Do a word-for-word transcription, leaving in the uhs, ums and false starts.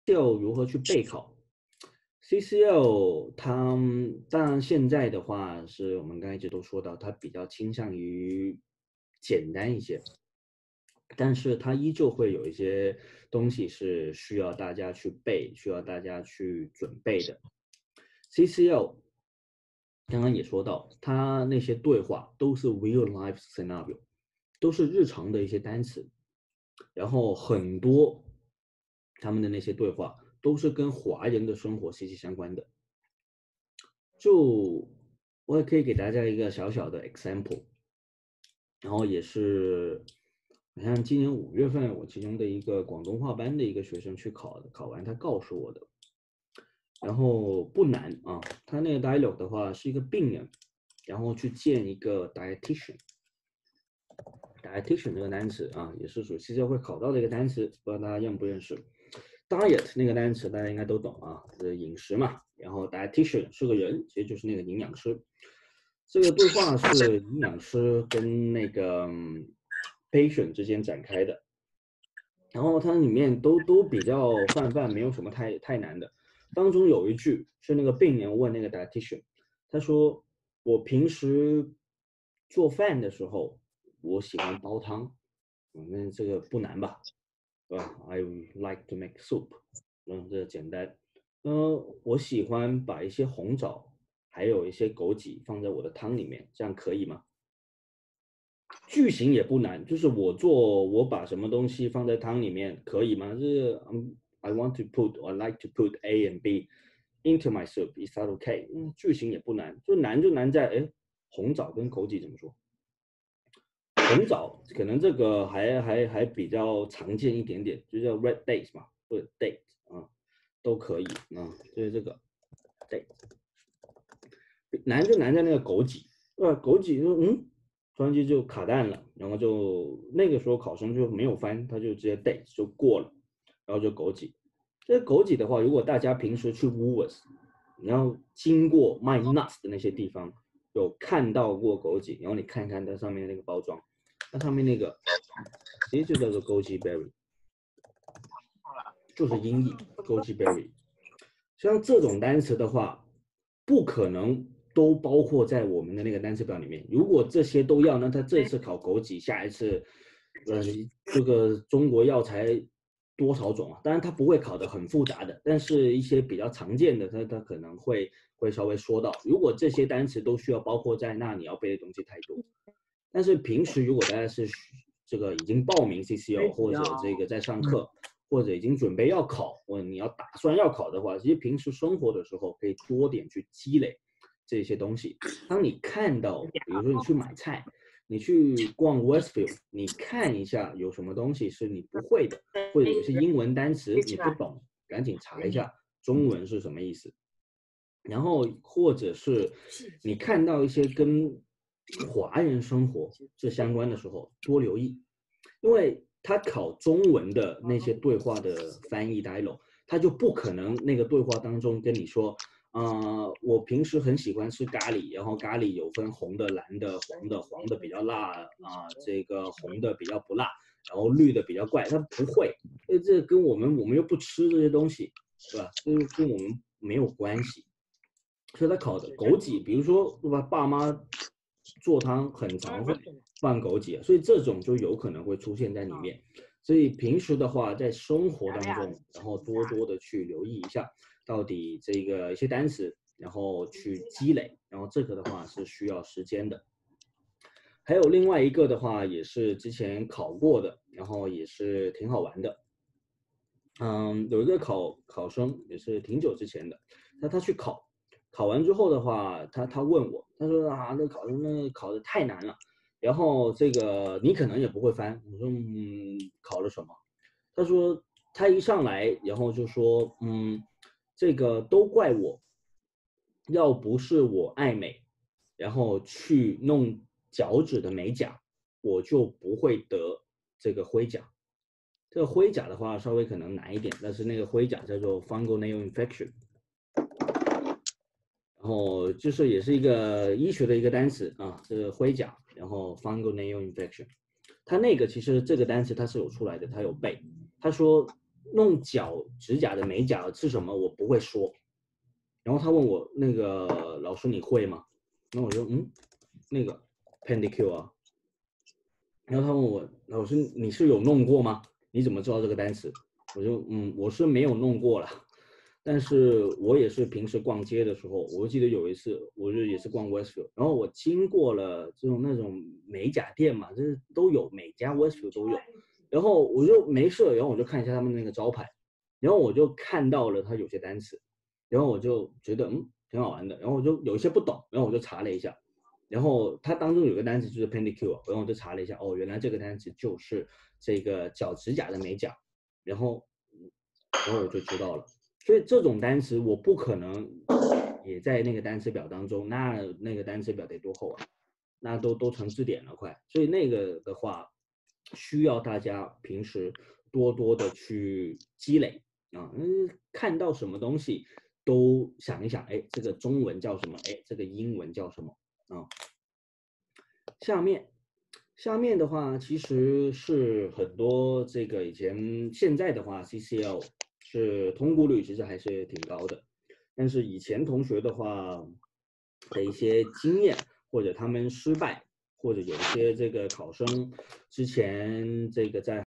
C C L 如何去备考？C C L 它当然现在的话是我们刚才一直都说到，它比较倾向于简单一些，但是它依旧会有一些东西是需要大家去背，需要大家去准备的。C C L 刚刚也说到，它那些对话都是 real life scenario，都是日常的一些单词，然后很多他们的那些对话都是跟华人的生活息息相关的。就我也可以给大家一个小小的 example，然后也是，你看今年五月份，我其中的一个广东话班的一个学生去考的，考完他告诉我的，然后不难啊，他那个 dialogue 的话是一个病人，然后去见一个 dietitian，dietitian 这个单词啊，也是属于 C C L 会考到的一个单词，不知道大家认不认识？diet 那个单词大家应该都懂啊，是饮食嘛，然后 dietitian 是个人，其实就是那个营养师。这个对话是营养师跟那个 patient 之间展开的，然后它里面都都比较泛泛，没有什么太太难的。当中有一句是那个病人问那个 dietitian，他说：“我平时做饭的时候，我喜欢煲汤，嗯，那这个不难吧？对吧？I like to make soup，嗯，这个简单。呃，我喜欢把一些红枣还有一些枸杞放在我的汤里面，这样可以吗？”句型也不难，就是我做我把什么东西放在汤里面可以吗？就是 um, I want to put or like to put A and B into my soup. Is that okay？嗯，句型也不难，就难就难在哎，红枣跟枸杞怎么说？红枣可能这个还还还比较常见一点点，就叫 red dates 嘛，或者 date 啊，都可以啊，就是这个 date。难就难在那个枸杞，对吧？枸杞就嗯，突然间就卡弹了，然后就那个时候考生就没有翻，他就直接 date 就过了，然后就枸杞。这枸杞的话，如果大家平时去 Woolworths，然后经过卖 nuts 的那些地方，有看到过枸杞，然后你看看它上面那个包装，那上面那个其实就叫做枸杞 berry，就是音译枸杞 berry。像这种单词的话，不可能都包括在我们的那个单词表里面。如果这些都要，那他这次考枸杞，下一次，呃，这个中国药材多少种啊？当然它不会考的很复杂的，但是一些比较常见的，它它可能会会稍微说到。如果这些单词都需要包括在，那你要背的东西太多。但是平时如果大家是这个已经报名 C C L 或者这个在上课，或者已经准备要考，或者你要打算要考的话，其实平时生活的时候可以多点去积累这些东西。当你看到，比如说你去买菜，你去逛 Westfield，你看一下有什么东西是你不会的，或者有些英文单词你不懂，赶紧查一下中文是什么意思。然后或者是你看到一些跟华人生活是相关的时候，多留意，因为他考中文的那些对话的翻译 dialog，他就不可能那个对话当中跟你说，呃，我平时很喜欢吃咖喱，然后咖喱有分红的、蓝的、黄的，黄的比较辣啊、呃，这个红的比较不辣，然后绿的比较怪，他不会，呃，这跟我们我们又不吃这些东西，对吧？跟跟我们没有关系。所以他考的枸杞，比如说对吧，爸妈做汤很常会放枸杞，所以这种就有可能会出现在里面。所以平时的话，在生活当中，然后多多的去留意一下，到底这个一些单词，然后去积累，然后这个的话是需要时间的。还有另外一个的话，也是之前考过的，然后也是挺好玩的。嗯，有一个考考生也是挺久之前的，那他去考，考完之后的话，他他问我，他说啊，那考生那考的太难了，然后这个你可能也不会翻。我说嗯，考了什么？他说他一上来，然后就说嗯，这个都怪我，要不是我爱美，然后去弄脚趾的美甲，我就不会得这个灰甲。这个灰甲的话稍微可能难一点，但是那个灰甲叫做 fungal nail infection，然后就是也是一个医学的一个单词啊，这个灰甲，然后 fungal nail infection，它那个其实这个单词它是有出来的，它有背，他说弄脚指甲的美甲是什么，我不会说。然后他问我那个老师你会吗？然后我说嗯，那个 pedicure 啊。然后他问我老师你是有弄过吗？你怎么知道这个单词？我就嗯我是没有弄过了，但是我也是平时逛街的时候，我记得有一次我就也是逛 Westfield，然后我经过了这种那种美甲店嘛，就是都有每家 Westfield 都有，然后我就没事，然后我就看一下他们那个招牌，然后我就看到了他有些单词，然后我就觉得嗯挺好玩的，然后我就有一些不懂，然后我就查了一下，然后它当中有个单词就是 pedicure，然后我就查了一下，哦，原来这个单词就是这个脚指甲的美甲，然后然后我就知道了。所以这种单词我不可能也在那个单词表当中，那那个单词表得多厚啊？那都都成字典了快。所以那个的话，需要大家平时多多的去积累啊，嗯，看到什么东西都想一想，哎，这个中文叫什么？哎，这个英文叫什么啊？下面。下面的话其实是很多这个以前现在的话 C C L 是通过率其实还是挺高的，但是以前同学的话的一些经验或者他们失败，或者有一些这个考生之前这个在